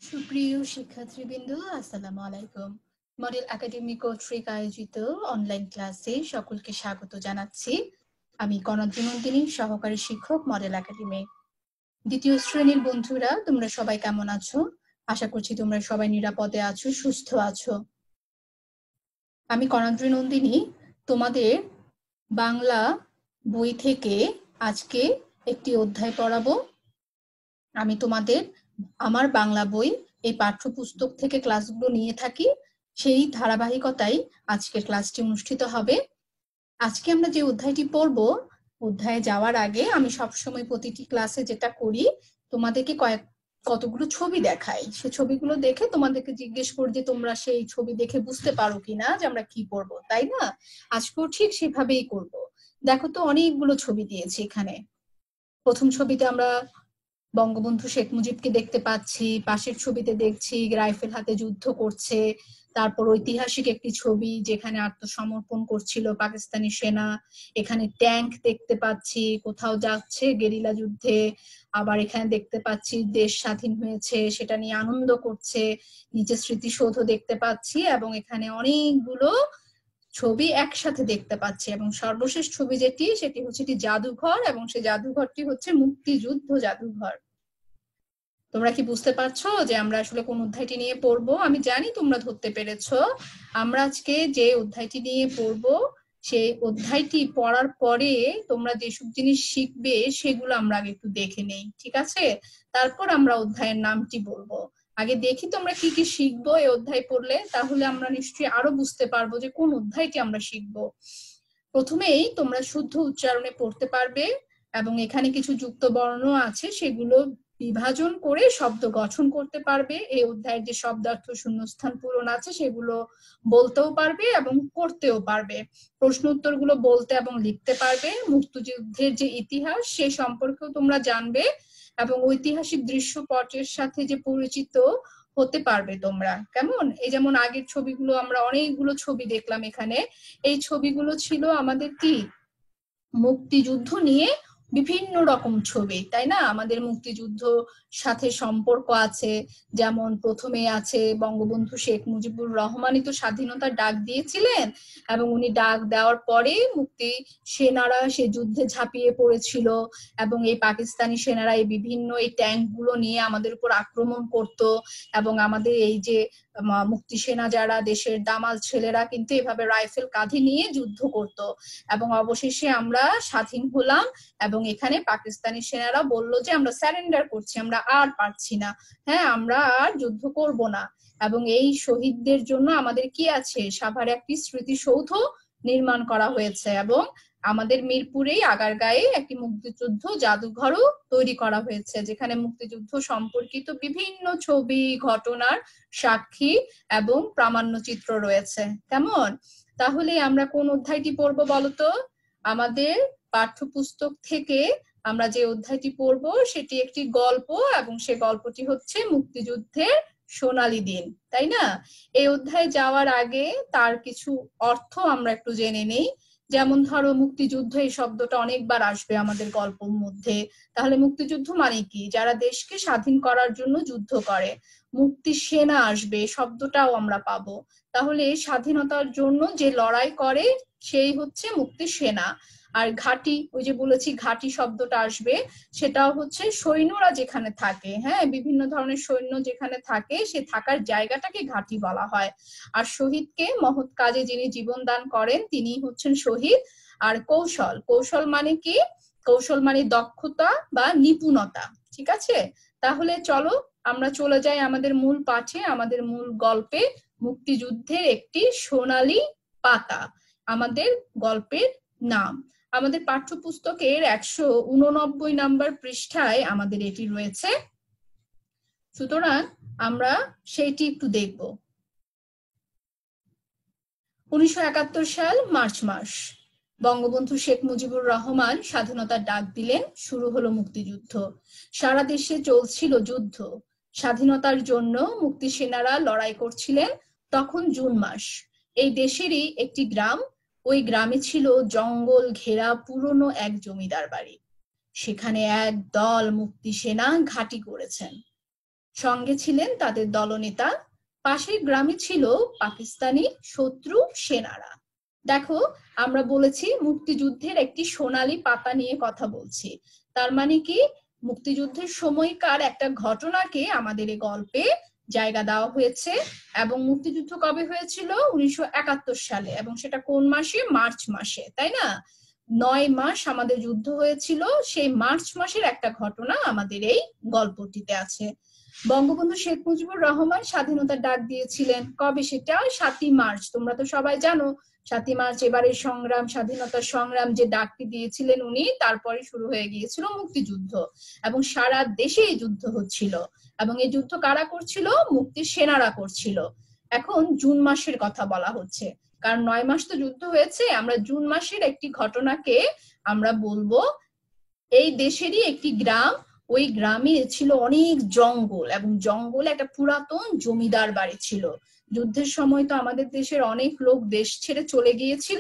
সুপ্রিয় শিক্ষার্থীবৃন্দ, আসসালামু আলাইকুম। মডেল একাডেমি কর্তৃক আয়োজিত অনলাইন ক্লাসে সকলকে স্বাগত জানাচ্ছি। আমি কনকজি নন্দিনী, সহকারী শিক্ষক, মডেল একাডেমি। দ্বিতীয় শ্রেণীর বন্ধুরা, তোমরা সবাই কেমন আছো? আশা করছি তোমরা সবাই নিরাপদে আছো, সুস্থ আছো। আমি কনকজি নন্দিনী তোমাদের বাংলা বই থেকে আজকে একটি অধ্যায় পড়াবো। আমি তোমাদের আমার বাংলা বই এই পাঠ্যপুস্তক থেকে ক্লাসগুলো নিয়ে থাকি, সেই ধারাবাহিকতায় আজকের ক্লাসটি অনুষ্ঠিত হবে। আজকে আমরা যে অধ্যায়টি পড়ব, অধ্যায়ে যাওয়ার আগে আমি সবসময় প্রতিটি ক্লাসে যেটা করি, তোমাদেরকে কতগুলো ছবি দেখাই। সে ছবিগুলো দেখে তোমাদেরকে জিজ্ঞেস করি যে তোমরা সেই ছবি দেখে বুঝতে পারো কিনা যে আমরা কি পড়ব, তাই না? আজকেও ঠিক সেভাবেই করব। দেখো তো, অনেকগুলো ছবি দিয়েছি এখানে। প্রথম ছবিতে আমরা বঙ্গবন্ধু শেখ মুজিবকে দেখতে পাচ্ছি, পাশের ছবিতে দেখছি রাইফেল হাতে যুদ্ধ করছে। তারপর ঐতিহাসিক একটি ছবি যেখানে আত্মসমর্পণ করছিল পাকিস্তানি সেনা। এখানে ট্যাঙ্ক দেখতে পাচ্ছি, কোথাও যাচ্ছে গেরিলা যুদ্ধে। আবার এখানে দেখতে পাচ্ছি দেশ স্বাধীন হয়েছে, সেটা নিয়ে আনন্দ করছে। নিচে স্মৃতিসৌধ দেখতে পাচ্ছি এবং এখানে অনেকগুলো ছবি একসাথে দেখতে পাচ্ছি। এবং সর্বশেষ ছবি সেটি হচ্ছে একটি জাদুঘর, এবং সেই জাদুঘরটি হচ্ছে মুক্তিযুদ্ধ জাদুঘর। তোমরা কি বুঝতে পারছো যে আমরা আসলে কোন অধ্যায়টি নিয়ে পড়বো? আমি জানি তোমরা ধরতে পেরেছো। আমরা আজকে যে অধ্যায়টি নিয়ে পড়বো, সেই অধ্যায়টি পড়ার পরে তোমরা যেসব জিনিস শিখবে সেগুলো আমরা আগে একটু দেখে নেই, ঠিক আছে? তারপর আমরা অধ্যায়ের নামটি বলবো। আগে দেখি তোমরা কি কি শিখবো এই অধ্যায় পড়লে, তাহলে আমরা নিশ্চয়ই আরো বুঝতে পারবো যে কোন অধ্যায়টি আমরা শিখবো। প্রথমেই তোমরা শুদ্ধ উচ্চারণে পড়তে পারবে, এবং এখানে কিছু যুক্ত বর্ণ আছে, সেগুলো বিভাজন করে শব্দ গঠন করতে পারবে। এই অধ্যায়ের যে শব্দার্থ শূন্যস্থান পূরণ আছে সেগুলো বলতেও পারবে এবং করতেও পারবে। প্রশ্ন উত্তরগুলো বলতে এবং লিখতে পারবে। মুক্তিযুদ্ধের যে ইতিহাস সে সম্পর্কেও তোমরা জানবে, এবং ঐতিহাসিক দৃশ্যপটের সাথে যে পরিচিত হতে পারবে তোমরা। কেমন? এই যেমন আগের ছবিগুলো, আমরা অনেকগুলো ছবি দেখলাম এখানে। এই ছবিগুলো ছিল আমাদের কি, মুক্তিযুদ্ধ নিয়ে বিভিন্ন রকম ছবি, তাই না? আমাদের মুক্তিযুদ্ধ সাথে সম্পর্ক আছে। যেমন প্রথমে আছে বঙ্গবন্ধু শেখ মুজিবুর রহমানই তো স্বাধীনতার ডাক দিয়েছিলেন, এবং উনি ডাক দেওয়ার পরে মুক্তি সেনারা সে যুদ্ধে ঝাঁপিয়ে পড়েছিল, এবং এই পাকিস্তানি সেনারা এই বিভিন্ন এই ট্যাঙ্কগুলো নিয়ে আমাদের উপর আক্রমণ করত, এবং আমাদের এই যে মুক্তি সেনা যারা, দেশের দামাল ছেলেরা কিন্তু এভাবে রাইফেল কাঁধে নিয়ে যুদ্ধ করত। এবং অবশেষে আমরা স্বাধীন হলাম, এবং এখানে পাকিস্তানি সেনারা বলল যে আমরা স্যারেন্ডার করছি, আমরা আর পারছি না, হ্যাঁ আমরা আর যুদ্ধ করব না। এবং এই শহীদদের জন্য আমাদের কি আছে, সাভারে একটি স্মৃতিসৌধ নির্মাণ করা হয়েছে, এবং আমাদের মিরপুরেই আগারগাঁয়ে একটি মুক্তিযুদ্ধ জাদুঘরও তৈরি করা হয়েছে, যেখানে মুক্তিযুদ্ধ সম্পর্কিত বিভিন্ন ছবি, ঘটনার সাক্ষী এবং প্রামাণ্যচিত্র রয়েছে। কেমন? তাহলে আমরা কোন অধ্যায়টি পড়বো বলতো? আমাদের পাঠ্যপুস্তক থেকে আমরা যে অধ্যায়টি পড়বো সেটি একটি গল্প, এবং সে গল্পটি হচ্ছে মুক্তিযুদ্ধের সোনালী দিন, তাই না? এই অধ্যায়ে যাওয়ার আগে তার কিছু অর্থ আমরা একটু জেনে নেই। যেমন ধরো, মুক্তিযুদ্ধ এই শব্দটা অনেকবার আসবে আমাদের গল্পের মধ্যে। তাহলে মুক্তিযুদ্ধ মানে কি? যারা দেশকে স্বাধীন করার জন্য যুদ্ধ করে। মুক্তি সেনা আসবে, শব্দটাও আমরা পাবো। তাহলে স্বাধীনতার জন্য যে লড়াই করে সেই হচ্ছে মুক্তি সেনা। আর ঘাঁটি, ওই যে বলেছি ঘাঁটি শব্দটা আসবে, সেটাও হচ্ছে সৈন্যরা যেখানে থাকে, হ্যাঁ বিভিন্ন ধরনের সৈন্য যেখানে থাকে, সে থাকার জায়গাটাকে ঘাঁটি বলা হয়। আর শহীদকে, মহৎ কাজে যিনি জীবন দান করেন তিনি হচ্ছেন শহীদ। আর কৌশল, কৌশল মানে কি? কৌশল মানে দক্ষতা বা নিপুণতা, ঠিক আছে? তাহলে চলো আমরা চলে যাই আমাদের মূল পাঠে, আমাদের মূল গল্পে। মুক্তিযুদ্ধের একটি সোনালী পাতা আমাদের গল্পের নাম। আমাদের পাঠ্যপুস্তকের 189 নম্বর পৃষ্ঠায় আমাদের এটি রয়েছে, সুতরাং আমরা সেইটি একটু দেখব। 1971 সাল মার্চ মাস, বঙ্গবন্ধু শেখ মুজিবুর রহমান স্বাধীনতার ডাক দিলেন, শুরু হলো মুক্তিযুদ্ধ। সারা দেশে চলছিল যুদ্ধ, স্বাধীনতার জন্য মুক্তি সেনারা লড়াই করছিলেন। তখন জুন মাস। এই দেশেরই একটি গ্রাম, ওই গ্রামে ছিল জঙ্গল ঘেরা পুরনো এক জমিদার বাড়ি। সেখানে এক দল মুক্তি সেনা ঘাঁটি করেছেন। সঙ্গে ছিলেন তাদের দলনেতা, পাশের গ্রামে ছিল পাকিস্তানি শত্রু সেনারা। দেখো, আমরা বলেছি মুক্তিযুদ্ধের একটি সোনালী পাতা নিয়ে কথা বলছি। তার মানে কি, মুক্তিযুদ্ধের সময়কার একটা ঘটনাকে আমাদের এই গল্পে জায়গা দেওয়া হয়েছে। এবং মুক্তিযুদ্ধ কবে হয়েছিল? 1971 সালে। এবং সেটা কোন মাসে? মার্চ মাসে, তাই না? 9 মাস আমাদের যুদ্ধ হয়েছিল। সেই মার্চ মাসের একটা ঘটনা আমাদের এই গল্পটিতে আছে। বঙ্গবন্ধু শেখ মুজিবুর রহমান স্বাধীনতার ডাক দিয়েছিলেন কবে? সেটা 7ই মার্চ। তোমরা তো সবাই জানো 7ই মার্চ এবারের সংগ্রাম, স্বাধীনতার সংগ্রাম যে ডাকটি দিয়েছিলেন উনি, তারপরে শুরু হয়ে গিয়েছিল মুক্তিযুদ্ধ। এবং সারা দেশে এই যুদ্ধ হচ্ছিল। এবং এই যুদ্ধ কারা করছিল? মুক্তি সেনারা করছিল। এখন জুন মাসের কথা বলা হচ্ছে, কারণ 9 মাস তো যুদ্ধ হয়েছে। আমরা জুন মাসের একটি ঘটনাকে আমরা বলবো। এই দেশেরই একটি গ্রাম, ওই গ্রামে ছিল অনেক জঙ্গল, এবং জঙ্গলে একটা পুরাতন জমিদার বাড়ি ছিল। যুদ্ধের সময় তো আমাদের দেশের অনেক লোক দেশ ছেড়ে চলে গিয়েছিল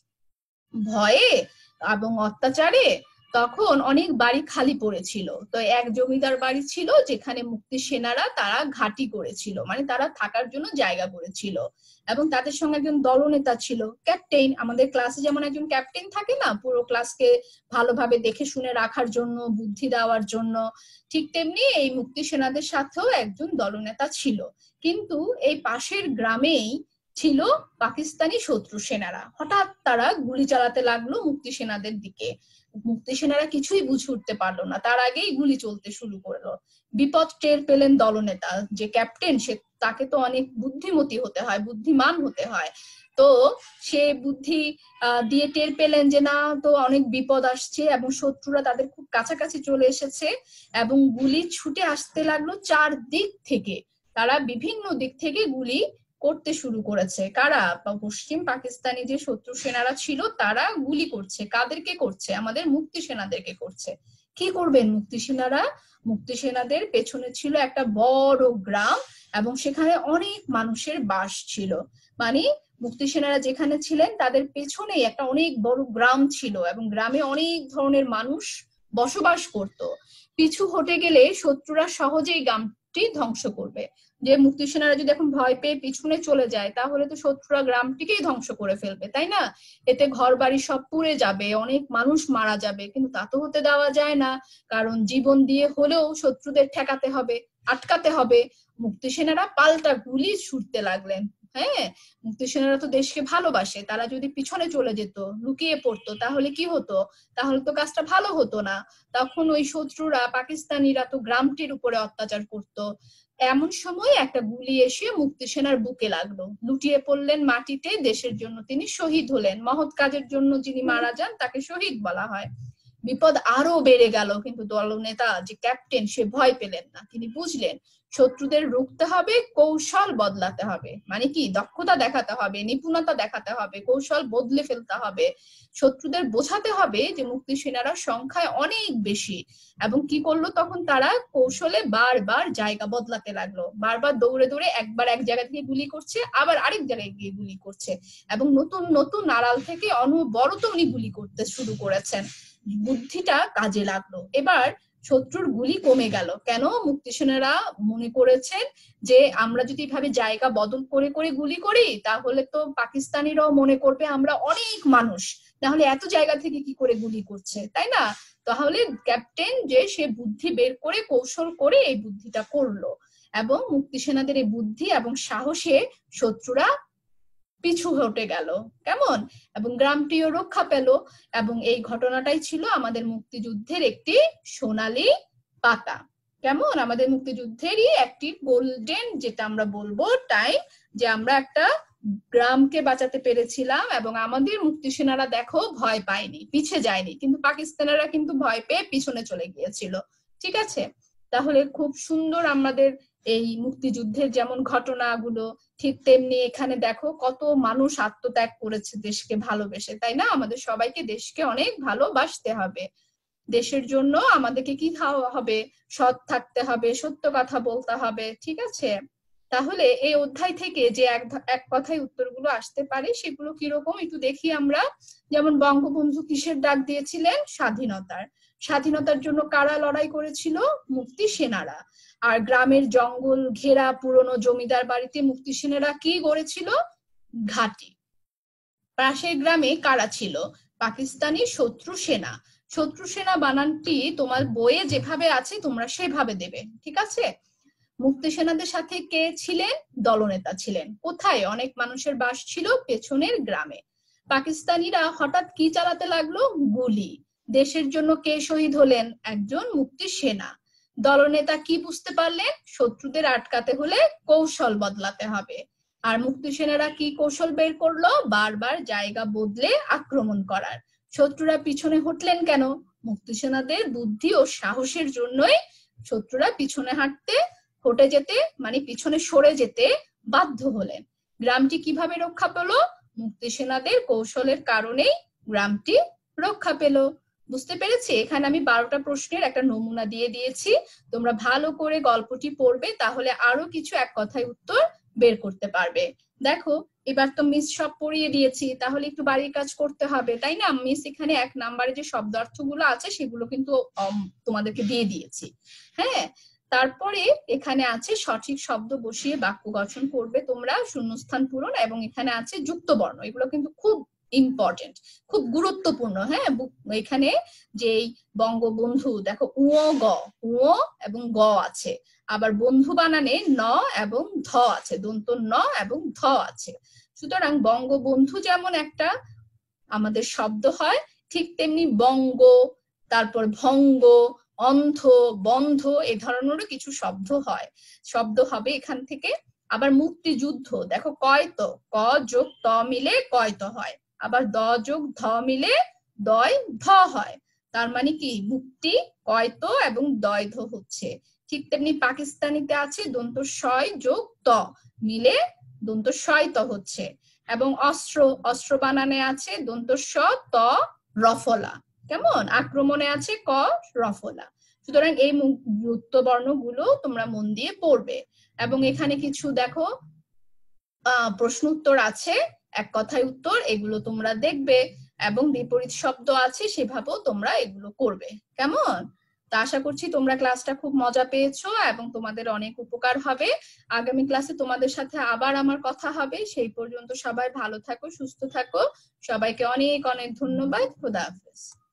ভয়ে এবং অত্যাচারে। তখন অনেক বাড়ি খালি পড়েছিল। তো এক জমিদার বাড়ি ছিল যেখানে মুক্তি সেনারা তারা ঘাঁটি করেছিল, মানে তারা থাকার জন্য জায়গা করেছিল। এবং তাদের সঙ্গে একজন দলনেতা ছিল, ক্যাপ্টেন। আমাদের ক্লাসে যেমন একজন ক্যাপ্টেন থাকে না, পুরো ক্লাসকে ভালোভাবে দেখে শুনে রাখার জন্য, বুদ্ধি দেওয়ার জন্য, ঠিক তেমনি এই মুক্তি সেনাদের সাথেও একজন দলনেতা ছিল। কিন্তু এই পাশের গ্রামেই ছিল পাকিস্তানি শত্রু সেনারা। হঠাৎ তারা গুলি চালাতে লাগলো মুক্তি সেনাদের দিকে। মুক্তি সেনারা কিছুই বুঝে উঠতে পারলো না, তার আগেই গুলি চলতে শুরু করলো। বিপদ টের পেলেন দলনেতা, যে ক্যাপ্টেন, সে তাকে তো অনেক বুদ্ধিমতী হতে হয়, বুদ্ধিমান হতে হয়। তো সে বুদ্ধি দিয়ে টের পেলেন যে না, তো অনেক বিপদ আসছে এবং শত্রুরা তাদের খুব কাছাকাছি চলে এসেছে। এবং গুলি ছুটে আসতে লাগলো চারদিক থেকে। তারা বিভিন্ন দিক থেকে গুলি করতে শুরু করেছে। কারা? পশ্চিম পাকিস্তানি যে শত্রু সেনারা ছিল তারা গুলি করছে। কাদেরকে করছে? আমাদের মুক্তি সেনাদেরকে করছে। কি করবেন মুক্তি সেনারা? মুক্তি সেনাদের পেছনে ছিল একটা বড় গ্রাম, এবং সেখানে অনেক মানুষের বাস ছিল। মানে মুক্তি সেনারা যেখানে ছিলেন তাদের পেছনেই একটা অনেক বড় গ্রাম ছিল, এবং গ্রামে অনেক ধরনের মানুষ বসবাস করত। পিছু হটে গেলে শত্রুরা সহজেই গ্রামটি ধ্বংস করবে। যে মুক্তি সেনারা যদি এখন ভয় পেয়ে পিছনে চলে যায়, তাহলে তো শত্রুরা গ্রামটিকেই ধ্বংস করে ফেলবে, তাই না? এতে ঘর বাড়ি সব পুড়ে যাবে, অনেক মানুষ মারা যাবে। কিন্তু তা তো হতে দেওয়া যায় না, কারণ জীবন দিয়ে হলেও শত্রুদের ঠেকাতে হবে, আটকাতে হবে। মুক্তি সেনারা পাল্টা গুলি ছুটতে লাগলেন। হ্যাঁ, মুক্তি সেনারা তো দেশকে ভালোবাসে। তারা যদি পিছনে চলে যেত, লুকিয়ে পড়তো, তাহলে কি হতো? তাহলে তো কাজটা ভালো হতো না। তখন ওই শত্রুরা, পাকিস্তানিরা তো গ্রামটির উপরে অত্যাচার করতো। এমন সময় একটা গুলি এসে মুক্তি সেনার বুকে লাগলো। লুটিয়ে পড়লেন মাটিতে। দেশের জন্য তিনি শহীদ হলেন। মহৎ কাজের জন্য যিনি মারা যান তাকে শহীদ বলা হয়। বিপদ আরো বেড়ে গেল, কিন্তু দলনেতা যে ক্যাপ্টেন সে ভয় পেলেন না। তিনি বুঝলেন শত্রুদের রুখতে হবে, কৌশল বদলাতে হবে। মানে কি, দক্ষতা দেখাতে হবে, নিপুণতা দেখাতে হবে, কৌশল বদলে ফেলতে হবে। শত্রুদের বোঝাতে হবে যে মুক্তি সেনারা সংখ্যায় অনেক বেশি। এবং কি করলো তখন? তারা কৌশলে বারবার জায়গা বদলাতে লাগলো। বারবার দৌড়ে দৌড়ে একবার এক জায়গা থেকে গুলি করছে, আবার আরেক জায়গায় গিয়ে গুলি করছে, এবং নতুন নতুন আড়াল থেকে অনবরত উনি গুলি করতে শুরু করেছেন। বুদ্ধিটা কাজে লাগলো। এবার শত্রুর গুলি কমে গেল। কেন? মুক্তি সেনারা মনে করেছেন যে আমরা যদি এভাবে জায়গা বদল করে করে গুলি করি, তাহলে তো পাকিস্তানিরাও মনে করবে আমরা অনেক মানুষ, তাহলে এত জায়গা থেকে কি করে গুলি করছে, তাই না? তাহলে ক্যাপ্টেন যে সে বুদ্ধি বের করে, কৌশল করে এই বুদ্ধিটা করলো। এবং মুক্তি সেনাদের এই বুদ্ধি এবং সাহসে শত্রুরা পিছু হটে গেল। কেমন? এবং গ্রামটিও রক্ষা পেল। এবং এই ঘটনাটাই ছিল আমাদের মুক্তিযুদ্ধের একটি সোনালী পাতা। কেমন? আমাদের মুক্তিযুদ্ধেরই একটি গোল্ডেন, যেটা আমরা বলবো টাইম, যে আমরা একটা গ্রামকে বাঁচাতে পেরেছিলাম। এবং আমাদের মুক্তি সেনারা দেখো ভয় পায়নি, পিছে যায়নি, কিন্তু পাকিস্তানিরা কিন্তু ভয় পেয়ে পিছনে চলে গিয়েছিল। ঠিক আছে? তাহলে খুব সুন্দর আমাদের এই মুক্তিযুদ্ধের যেমন ঘটনাগুলো, ঠিক তেমনি এখানে দেখো কত মানুষ আত্মত্যাগ করেছে দেশকে ভালোবেসে, তাই না? আমাদের সবাইকে দেশকে অনেক ভালোবাসতে হবে। দেশের জন্য আমাদেরকে কি হবে? সৎ থাকতে হবে, সত্য কথা বলতে হবে। ঠিক আছে? তাহলে এই অধ্যায় থেকে যে এক কথায় উত্তরগুলো আসতে পারে সেগুলো কিরকম একটু দেখি আমরা। যেমন বঙ্গবন্ধু কিসের ডাক দিয়েছিলেন? স্বাধীনতার। স্বাধীনতার জন্য কারা লড়াই করেছিল? মুক্তি সেনারা। আর গ্রামের জঙ্গল ঘেরা পুরনো জমিদার বাড়িতে মুক্তি সেনারা কি গড়েছিল? ঘাঁটি। পাশের গ্রামে কারা ছিল? পাকিস্তানি শত্রু সেনা। শত্রু সেনা বানানটি তোমার বইয়ে যেভাবে আছে তোমরা সেভাবে দেবে, ঠিক আছে? মুক্তি সেনাদের সাথে কে ছিলেন? দলনেতা ছিলেন। কোথায়? অনেক মানুষের বাস ছিল পেছনের গ্রামে। পাকিস্তানিরা হঠাৎ কি চালাতে লাগলো? গুলি। দেশের জন্য কে শহীদ হলেন? একজন মুক্তি সেনা। দলনেতা কি বুঝতে পারলেন? শত্রুদের আটকাতে হলে কৌশল বদলাতে হবে। আর মুক্তি সেনারা কি কৌশল বের করলো? বারবার জায়গা বদলে আক্রমণ করার। শত্রুরা পিছনে হটলেন কেন? মুক্তি সেনাদের বুদ্ধি ও সাহসের জন্যই শত্রুরা পিছনে হটে যেতে মানে পিছনে সরে যেতে বাধ্য হলেন। গ্রামটি কিভাবে রক্ষা পেল? মুক্তি সেনাদের কৌশলের কারণেই গ্রামটি রক্ষা পেল। বুঝতে পেরেছি? এখানে আমি 12টা প্রশ্নের একটা নমুনা দিয়ে দিয়েছি। তোমরা ভালো করে গল্পটি পড়বে, তাহলে আরো কিছু এক কথায় উত্তর বের করতে পারবে। দেখো, এবার তো মিস সব পড়িয়ে দিয়েছি, তাহলে একটু বাড়ির কাজ করতে হবে, তাই না? মিস এখানে 1 নম্বরে যে শব্দার্থগুলো আছে সেগুলো কিন্তু তোমাদেরকে দিয়ে দিয়েছি। হ্যাঁ, তারপরে এখানে আছে সঠিক শব্দ বসিয়ে বাক্য গঠন করবে তোমরা, শূন্যস্থান পূরণ, এবং এখানে আছে যুক্ত বর্ণ। এগুলো কিন্তু খুব ইম্পর্টেন্ট, খুব গুরুত্বপূর্ণ। হ্যাঁ, এখানে যেই বঙ্গবন্ধু, দেখো উও গ, উও এবং গ আছে, আবার বন্ধু বানানে ন এবং ধ আছে, দন্ত ন এবং ধ আছে। সুতরাং বঙ্গবন্ধু যেমন একটা আমাদের শব্দ হয়, ঠিক তেমনি বঙ্গ, তারপর ভঙ্গ, অন্ধ, বন্ধ, এ ধরনেরও কিছু শব্দ হবে এখান থেকে। আবার মুক্তিযুদ্ধ, দেখো কয়ত, ক যোগ ত মিলে কয়ত হয়, আবার দ যোগ ধ মিলে দয় ধ হয়। তার মানে কি? মুক্তি কয়ত এবং দয়ধ হচ্ছে। ঠিক তেমনি পাকিস্তানিতে আছে দন্ত শয় যোগ ত মিলে দন্ত শয়ত হচ্ছে। এবং অস্ত্র বানানে আছে দন্ত স ত রফলা। কেমন? আক্রমণে আছে ক রফলা। সুতরাং এই যুক্ত বর্ণগুলো তোমরা মন দিয়ে পড়বে। এবং এখানে কিছু দেখো প্রশ্ন উত্তর আছে, এক কথায় উত্তর, এগুলো তোমরা দেখবে, এবং বিপরীত শব্দ আছে সেভাবেও তোমরা এগুলো করবে। কেমন? তা আশা করছি তোমরা ক্লাসটা খুব মজা পেয়েছো এবং তোমাদের অনেক উপকার হবে। আগামী ক্লাসে তোমাদের সাথে আবার আমার কথা হবে। সেই পর্যন্ত সবাই ভালো থাকো, সুস্থ থাকো। সবাইকে অনেক অনেক ধন্যবাদ। খোদা হাফেজ।